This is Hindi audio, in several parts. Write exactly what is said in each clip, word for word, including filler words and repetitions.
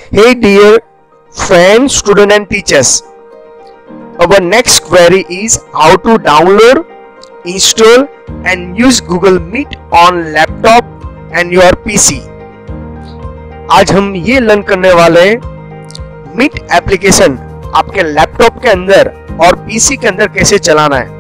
Hey dear friends, students and teachers, our next query is how to download, install and use Google Meet on laptop and your P C. आज हम ये लर्न करने वाले हैं मीट एप्लीकेशन आपके लैपटॉप के अंदर और पीसी के अंदर कैसे चलाना है,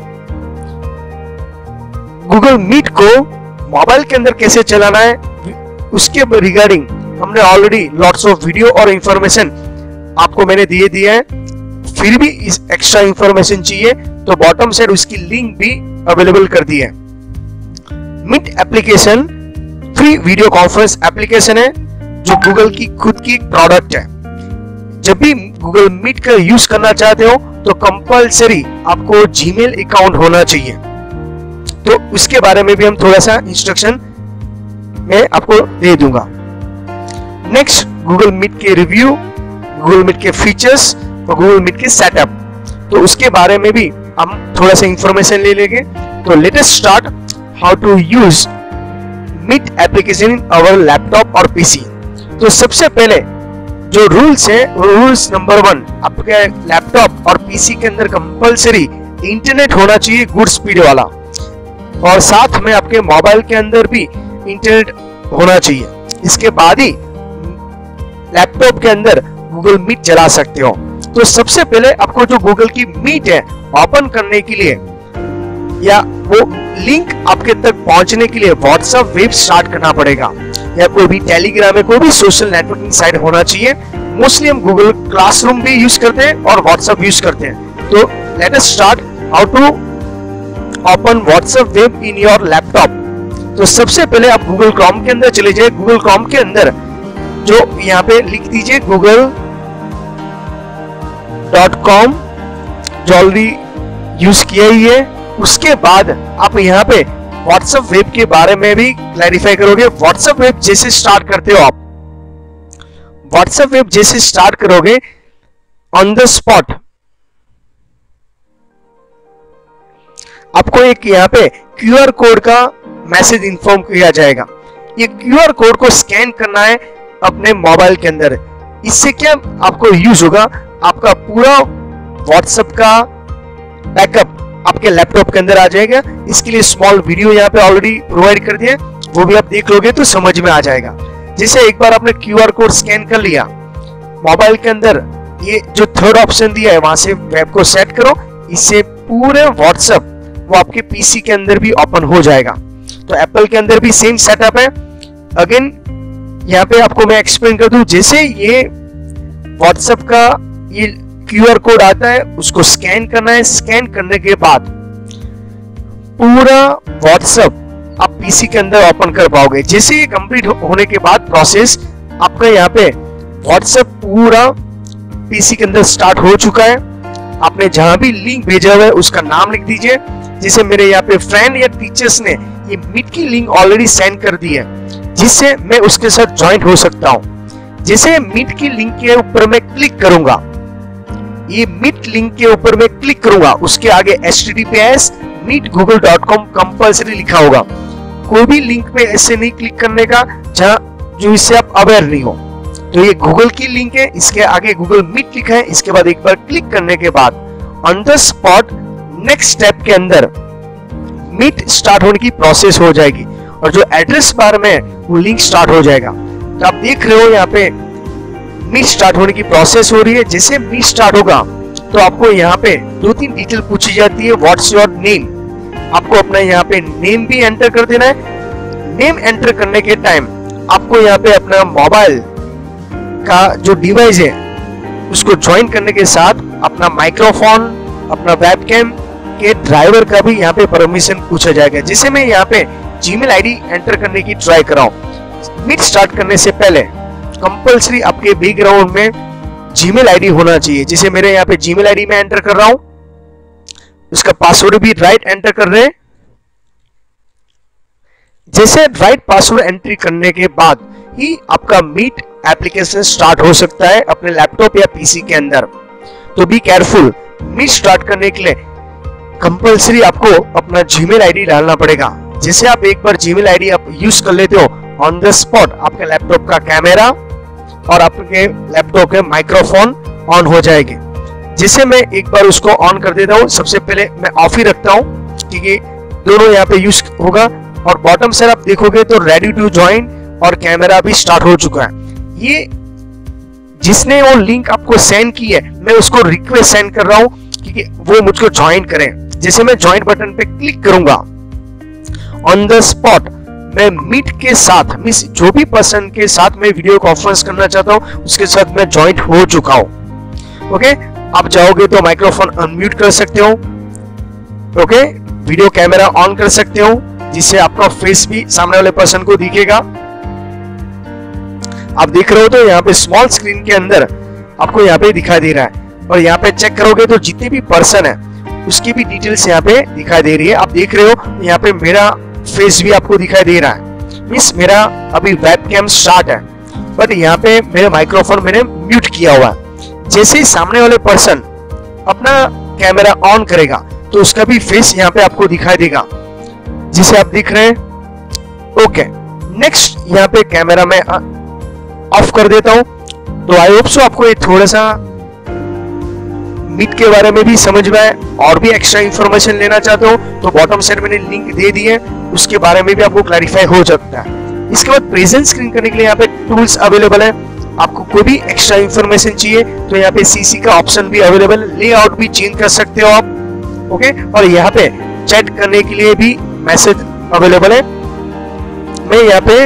गूगल मीट को मोबाइल के अंदर कैसे चलाना है, उसके रिगार्डिंग हमने ऑलरेडी लॉट्स ऑफ वीडियो और इंफॉर्मेशन आपको मैंने दिए दिए हैं। फिर भी इस एक्स्ट्रा इंफॉर्मेशन चाहिए तो बॉटम साइड उसकी लिंक भी अवेलेबल कर दी है। Meet application free video conference application है जो गूगल की खुद की प्रोडक्ट है। जब भी गूगल मीट का यूज करना चाहते हो तो कंपलसरी आपको जीमेल अकाउंट होना चाहिए। तो उसके बारे में भी हम थोड़ा सा इंस्ट्रक्शन मैं आपको दे दूंगा। नेक्स्ट, गूगल मीट के रिव्यू, गूगल मीट के फीचर्स और गूगल मीट के सेटअप, तो उसके बारे में भी हम थोड़ा सा इंफॉर्मेशन ले लेंगे। तो let us start how to use Meet application in our laptop और पीसी। तो सबसे पहले जो रूल्स है, रूल्स नंबर वन, आपके लैपटॉप और पीसी के अंदर कंपलसरी इंटरनेट होना चाहिए गुड स्पीड वाला, और साथ में आपके मोबाइल के अंदर भी इंटरनेट होना चाहिए। इसके बाद ही लैपटॉप के अंदर गूगल मीट चला सकते हो। तो सबसे पहले आपको जो गूगल की मीट है ओपन करने के लिए या वो लिंक आपके तक पहुंचने के लिए व्हाट्सएप वेब स्टार्ट करना पड़ेगा, या कोई भी टेलीग्राम में कोई भी सोशल नेटवर्किंग साइट होना चाहिए। मोस्टली हम गूगल क्लासरूम भी यूज करते हैं और व्हाट्सएप यूज करते हैं। तो let us start how to open WhatsApp web in your laptop. तो सबसे पहले आप गूगल क्रोम के अंदर चले जाइए। गूगल क्रोम के अंदर जो यहाँ पे लिख दीजिए गूगल डॉट कॉम, जो ऑलरेडी यूज किया ही है। उसके बाद आप यहाँ पे व्हाट्सएप वेब के बारे में भी क्लैरिफाई करोगे। व्हाट्सएप वेब जैसे स्टार्ट करते हो आप, व्हाट्सएप वेब जैसे स्टार्ट करोगे ऑन द स्पॉट आपको एक यहाँ पे क्यूआर कोड का मैसेज इन्फॉर्म किया जाएगा। ये क्यूआर कोड को स्कैन करना है अपने मोबाइल के अंदर। इससे क्या आपको यूज होगा, आपका पूरा व्हाट्सएप का बैकअप आपके लैपटॉप के अंदर आ जाएगा। इसके लिए स्मॉल वीडियो यहाँ पे ऑलरेडी प्रोवाइड कर दिया, वो भी आप देख लोगे तो समझ में आ जाएगा। जैसे एक बार आपने क्यूआर कोड स्कैन कर लिया मोबाइल के अंदर, ये जो थर्ड ऑप्शन दिया है वहां से वेब को सेट करो। इससे पूरे व्हाट्सएप वो आपके पीसी के अंदर भी ओपन हो जाएगा। तो एप्पल के अंदर भी सेम सेटअप है। अगेन यहाँ पे आपको मैं एक्सप्लेन कर दूं, जैसे ये व्हाट्सएप का ये क्यूआर कोड आता है उसको स्कैन करना है। स्कैन करने के बाद पूरा व्हाट्सएप आप पीसी के अंदर ओपन कर पाओगे। जैसे ये कंप्लीट होने के बाद प्रोसेस आपका यहाँ पे व्हाट्सएप पूरा पीसी के अंदर स्टार्ट हो चुका है। आपने जहां भी लिंक भेजा हुआ है उसका नाम लिख दीजिए। जैसे मेरे यहाँ पे फ्रेंड या टीचर्स ने ये मीट की लिंक ऑलरेडी सेंड कर दी है, जिससे मैं उसके साथ ज्वाइन हो सकता हूँ। जैसे मीट की लिंक के ऊपर मैं क्लिक करूंगा, ये मीट लिंक के ऊपर मैं क्लिक करूंगा, उसके आगे H T T P S Meet Google dot com compulsory लिखा होगा। कोई भी लिंक पे ऐसे नहीं क्लिक करने का जहां जो इससे आप अवेयर नहीं हो। तो ये गूगल की लिंक है, इसके आगे गूगल मीट लिखा है। इसके बाद एक बार क्लिक करने के बाद on the spot next step के अंदर मीट स्टार्ट होने की प्रोसेस हो जाएगी, और जो एड्रेस बार में वो लिंक स्टार्ट हो जाएगा। तो आप देख रहे हो यहाँ पे मीट स्टार्ट होने की प्रोसेस हो रही है। जैसे मीट स्टार्ट होगा तो आपको यहाँ पे दो तीन डिटेल पूछी जाती है। व्हाट्स योर नेम, आपको अपना यहाँ पे नेम भी एंटर कर देना है। नेम एंटर करने के टाइम आपको यहाँ पे अपना मोबाइल का जो डिवाइस है उसको ज्वाइन करने के साथ अपना माइक्रोफोन, अपना वेबकैम के ड्राइवर का भी यहाँ पे परमिशन पूछा जाएगा। जैसे मैं यहाँ पे जीमेल आईडी एंटर करने की ट्राई कर रहा हूँ। मीट स्टार्ट करने से पहले कंपलसरी आपके बैकग्राउंड में जीमेल आईडी होना चाहिए। जैसे मेरे यहाँ पे जीमेल आईडी में एंटर कर रहा हूँ, उसका पासवर्ड भी राइट एंटर कर रहे हैं। जैसे राइट पासवर्ड एंट्री करने के बाद ही आपका मीट एप्लीकेशन स्टार्ट हो सकता है अपने लैपटॉप या पीसी के अंदर। तो बी केयरफुल, मीट स्टार्ट करने के लिए कंपलसरी आपको अपना जीमेल आईडी डालना पड़ेगा। जैसे आप एक बार जीमेल आईडी आप यूज कर लेते हो ऑन द स्पॉट, आपके लैपटॉप का कैमरा और आपके लैपटॉप के माइक्रोफोन ऑन हो जाएंगे। जिसे मैं एक बार उसको ऑन कर देता हूँ। सबसे पहले मैं ऑफ ही रखता हूँ क्योंकि दोनों यहाँ पे यूज होगा। और बॉटम साइड आप देखोगे तो रेडी टू ज्वाइन और कैमरा भी स्टार्ट हो चुका है। ये जिसने वो लिंक आपको सेंड की है, मैं उसको रिक्वेस्ट सेंड कर रहा हूँ क्योंकि वो मुझको ज्वाइन करें। जैसे मैं ज्वाइन बटन पे क्लिक करूंगा, ऑन द स्पॉट मैं मीट के साथ, मींस जो भी पर्सन के साथ मैं वीडियो कॉन्फ्रेंस करना चाहता हूँ उसके साथ मैं ज्वाइन हो चुका हूँ। ओके, आप जाओगे तो माइक्रोफोन अनम्यूट कर सकते हो। ओके, वीडियो कैमरा ऑन कर सकते हो जिससे आपका फेस भी सामने वाले पर्सन को दिखेगा। आप देख रहे हो तो यहाँ पे स्मॉल स्क्रीन के अंदर आपको यहाँ पे दिखाई दे रहा है। और यहाँ पे चेक करोगे तो जितने भी पर्सन है उसकी भी डिटेल्स यहाँ पे दिखाई दे रही है। आप देख रहे हो यहाँ पे मेरा फेस भी आपको दिखाई दे रहा है। मींस मेरा अभी वेबकैम स्टार्ट है, बट यहाँ पे मेरे माइक्रोफोन मैंने म्यूट किया हुआ है। जैसे ही सामने वाले पर्सन अपना कैमरा ऑन करेगा तो उसका भी फेस यहाँ पे आपको दिखाई देगा, जिसे आप दिख रहे हैं। ओके, नेक्स्ट यहाँ पे कैमरा में ऑफ कर देता हूं। तो आई होप सो आपको ये थोड़ा सा मीट के बारे में भी समझ में आए। और भी एक्स्ट्रा इंफॉर्मेशन लेना चाहते हो तो बॉटम साइड मैंने लिंक दे दी है, उसके बारे में भी आपको क्लैरिफाई हो सकता है। इसके बाद प्रेजेंट स्क्रीन करने के लिए यहाँ पे टूल्स अवेलेबल है। आपको कोई भी एक्स्ट्रा इंफॉर्मेशन चाहिए तो यहाँ पे सीसी का ऑप्शन भी अवेलेबल है, लेआउट भी चेंज कर सकते हो आप। ओके, और यहाँ पे चैट करने के लिए भी मैसेज अवेलेबल है। मैं यहाँ पे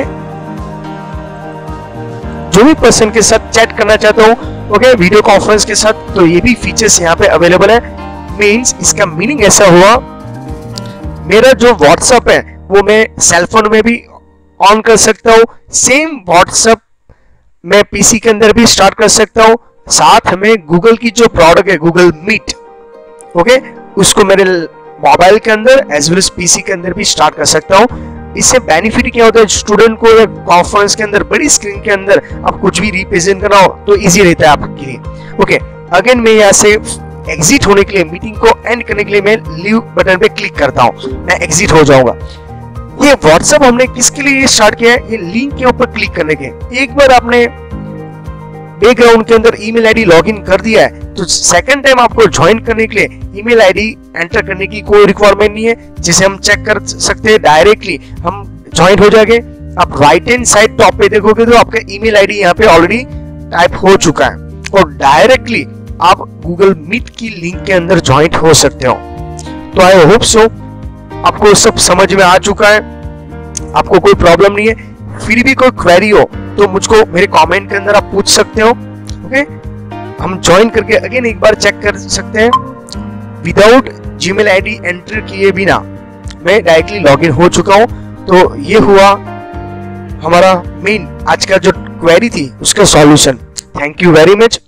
जो भी पर्सन के साथ चैट करना चाहता हूँ, ओके, वीडियो कॉन्फ्रेंस के साथ, तो ये भी फीचर्स यहाँ पे अवेलेबल है। मींस इसका मीनिंग ऐसा हुआ, मेरा जो व्हाट्सएप है वो मैं सेलफोन में भी ऑन कर सकता हूँ। सेम व्हाट्सएप मैं पीसी के अंदर भी स्टार्ट कर सकता हूँ। साथ में गूगल की जो प्रोडक्ट है गूगल मीट, ओके, उसको मेरे मोबाइल के अंदर एज वेल एज पीसी के अंदर भी स्टार्ट कर सकता हूँ। इससे बेनिफिट क्या होता है, स्टूडेंट को या कॉन्फ्रेंस के अंदर बड़ी स्क्रीन के अंदर आप कुछ भी रिप्रेजेंट करना हो तो इजी रहता है आपके लिए। ओके, अगेन मैं यहाँ से एग्जिट होने के लिए, मीटिंग को एंड करने के लिए मैं लीव बटन पे क्लिक करता हूँ, मैं एग्जिट हो जाऊंगा। ये व्हाट्सएप हमने किसके लिए स्टार्ट किया है, ये लिंक के ऊपर क्लिक करने के। एक बार आपने बैकग्राउंड के अंदर ईमेल आईडी लॉगिन कर दिया है तो सेकंड टाइम आपको ज्वाइन करने के लिए ईमेल आईडी एंटर करने की कोई रिक्वायरमेंट नहीं है, जिसे हम चेक कर सकते हैं। डायरेक्टली हम ज्वाइन हो जाएंगे। आप राइट हैंड साइड टॉप पे देखोगे तो आपका ईमेल आईडी यहाँ पे ऑलरेडी टाइप हो चुका है और डायरेक्टली आप गूगल मीट की लिंक के अंदर ज्वाइन हो सकते हो। तो आई होप सो आपको सब समझ में आ चुका है, आपको कोई प्रॉब्लम नहीं है। फिर भी कोई क्वेरी हो तो मुझको मेरे कमेंट के अंदर आप पूछ सकते हो। ओके, हम ज्वाइन करके अगेन एक बार चेक कर सकते हैं। विदाउट जीमेल आईडी एंटर किए बिना मैं डायरेक्टली लॉगिन हो चुका हूं। तो ये हुआ हमारा मेन आज का जो क्वेरी थी उसका solution. Thank you very much.